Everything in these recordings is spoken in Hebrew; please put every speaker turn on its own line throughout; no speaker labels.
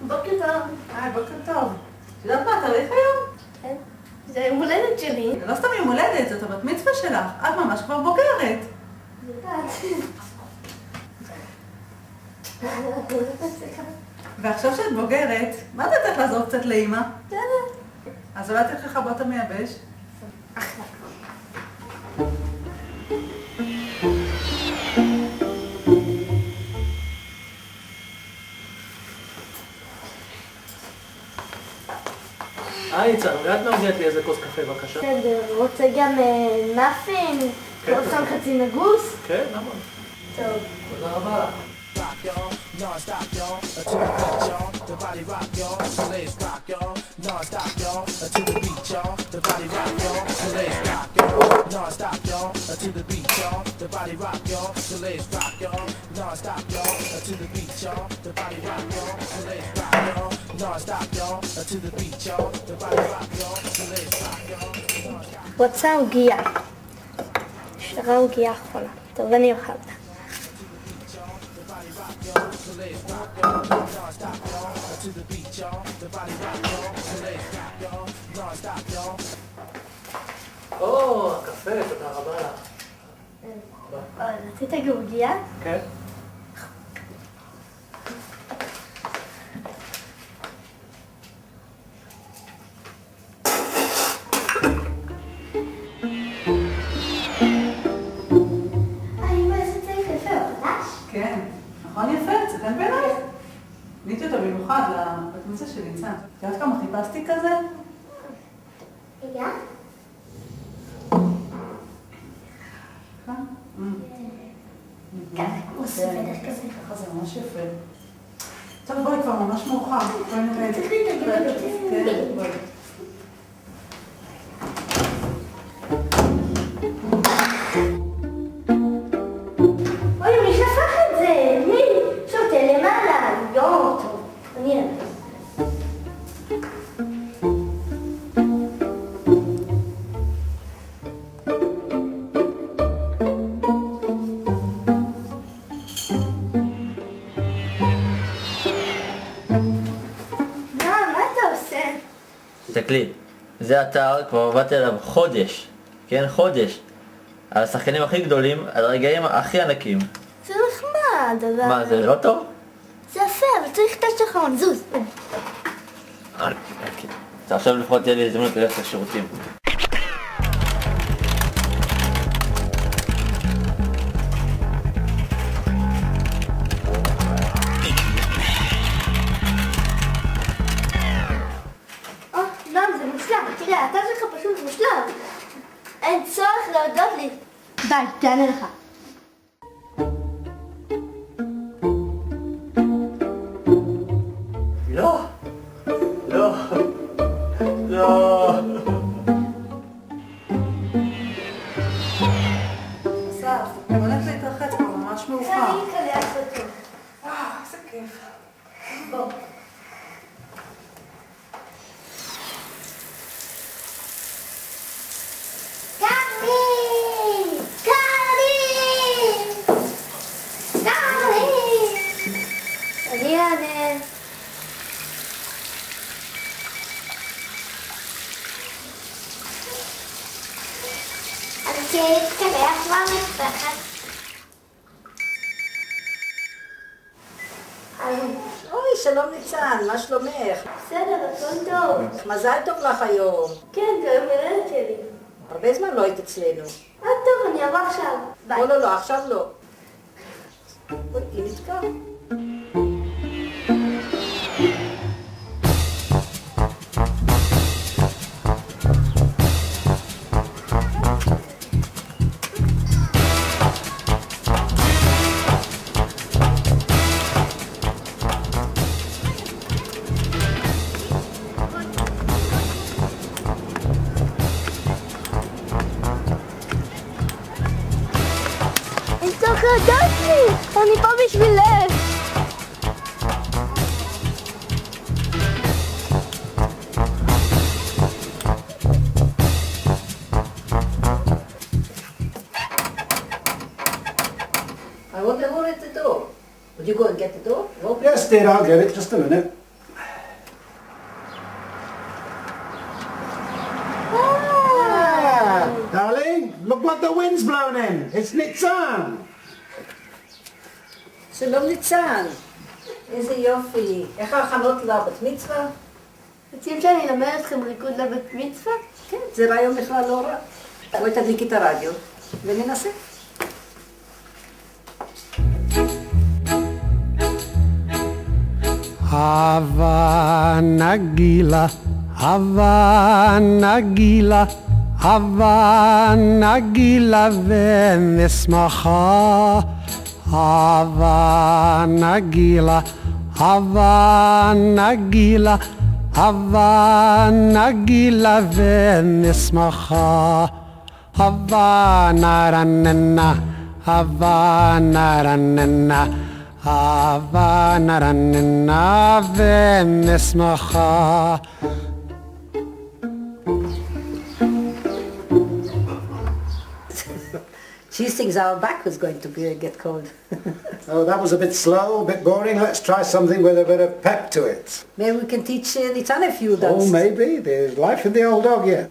בוקר טוב.
בוקר טוב. את יודעת מה התאריך היום?
כן. זה יום הולדת שלי.
זה לא סתם יום הולדת, זאת הבת מצווה שלך. את ממש כבר בוגרת. ועכשיו שאת בוגרת, מה אתה צריך לעזור קצת לאמא?
בסדר.
אז אולי תלך לכבות המייבש?
אחלה.
ניצן, ואת מארגנת לי איזה כוס קפה בבקשה?
בסדר, רוצה גם מאפין? רוצה חצי נגוס?
כן, למה?
טוב.
תודה רבה.
Non-stop, y'all, to the beat, y'all, the body rock, y'all, so let's rock, y'all. Non-stop, y'all, to the beat, y'all, the body rock, y'all, so let's rock, y'all. Non-stop, y'all, to the beat, y'all, the body rock, y'all, so let's rock, y'all. Non-stop, y'all, to the beat, y'all, the body rock, y'all, so let's rock, y'all. Non-stop, y'all, to the beat, y'all, the body rock, y'all, so let's rock, y'all.
רוצה עוגיה. שרה עוגיה חולה. טוב, אני אוכל אותה.
או, הקפה, תודה רבה לך.
רצית עוגיה?
כן.
כן. נכון יפה? צטן בעינייך? קניתי אותו במיוחד לבת מצווה של ניצן. את יודעת כמה חיפשתי כזה?
רגע. ככה, כמו ספדך כזה.
ככה זה ממש יפה. טוב, בואי, כבר ממש מאוחר. בואי נראה את זה. כן, בואי.
אוי, מי שפך את זה? מי? שותה למעלה. יואו, טוב. אני אראה.
תסתכלי, זה אתר, כבר עבדתי עליו חודש, כן? חודש. על השחקנים הכי גדולים, על הרגעים הכי ענקים.
זה נחמד, אבל...
מה, זה לא טוב?
זה יפה, אבל צריך את השחרון, זוז.
עכשיו לפחות תהיה לי הזדמנות ללכת לשירותים.
זה מושלם, תראה, אתה שלך פשוט מושלם. אין צורך להודות לי. די, תענה לך.
לא. לא. לא.
אסף, אני הולכת להתרחץ כבר, ממש מאוחר.
אני אקלח אותו.
איזה כיף.
בוא. אני אענה. אני אתקלח במטבחת.
אוי, שלום ניצן, מה שלומך?
בסדר, הכל טוב.
מזל טוב לך היום.
כן, זה יום הולדת שלי.
הרבה זמן לא היית אצלנו.
טוב, אני אבוא עכשיו. ביי.
לא, לא, לא, עכשיו לא. אוי, היא נתקעה.
אני פה בשבילך.
I wonder who let the door. Would you go and get the door? No.
Yes, dear, I'll get it. Just a minute. but the wind's blown in. It's Nitzan.
שלום ניצן. איזה יופי. איך ההכנות לבת מצווה?
רוצים שאני אלמד אתכם ריקוד לבת מצווה?
כן, זה רעיון בכלל לא רע. בואי תדליקי את הרדיו וננסה.
Hava nagila, hava nagila, hava nagila v'nismacha. Hava nagila, hava nagila, hava nagila v'nismacha. Hava naranena, hava naranena. Hava naranena v'nismacha.
She thinks our back was going to get cold.
Oh, that was a bit slow, a bit boring. Let's try something with a bit of pep to it.
Maybe we can teach Nitzan a few dances.
Oh, maybe. There's life in the old dog yet.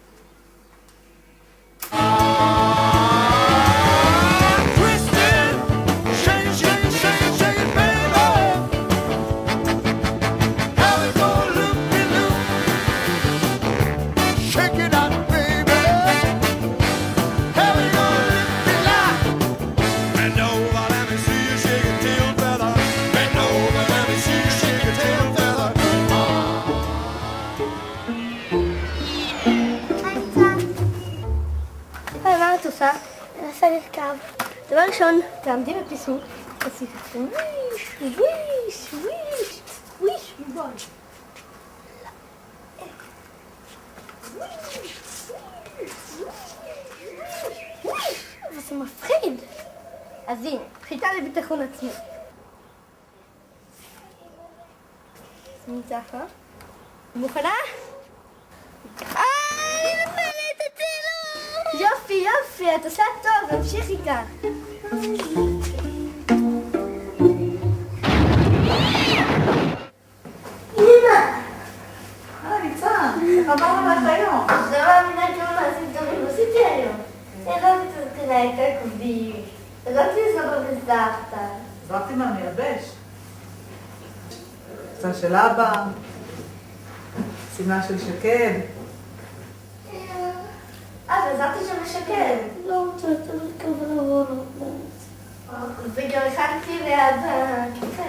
מה את עושה? אני עושה לרכב. דבר ראשון, תעמדי בפיסוק, תעשי ככה וויש, וויש, וויש, וויש, ובואי. אבל זה מפחיד. אז הנה, חיטה לביטחון עצמי. שימי ככה. מוכנה? אני נפלת את זה לא! יופי, יופי, את עושה טוב, תמשיכי כך. אמא!
ניצן, איך עברנו לך היום?
לא מאמינה כמה מעשים טובים עשיתי היום. הרמתי את התחילה את הכביש, הרמתי לסבא וזרחת.
זרקתי מהמייבש. קצת של אבא, שמלה של שקד.
עזרתי שם לשקד. לא רוצה יותר לקבל עבוד. וגם הכנתי ליד הקפה.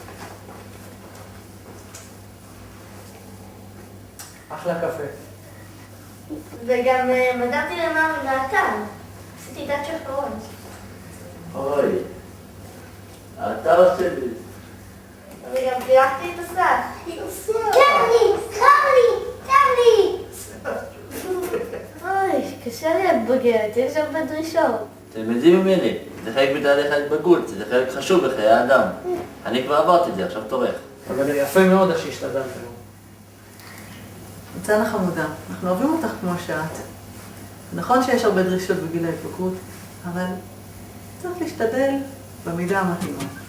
אחלה קפה.
וגם מדעתי למה מהאתר. עשיתי דת שחרון.
אוי, אתה עושה לי.
וגם פירקתי את הסך. קרני! קרני! קרני! אוי, קשה לי לבוגרת, יש הרבה דרישות.
תלמדי ממני, זה חלק בתהליך ההתבגרות, זה חלק חשוב בחיי האדם. אני כבר עברתי את זה, עכשיו תורך.
אבל זה יפה מאוד שהשתדלת.
ניצן החמודה, אנחנו אוהבים אותך כמו שאת. נכון שיש הרבה דרישות בגיל ההתבגרות, אבל צריך להשתדל במידה המתאימה.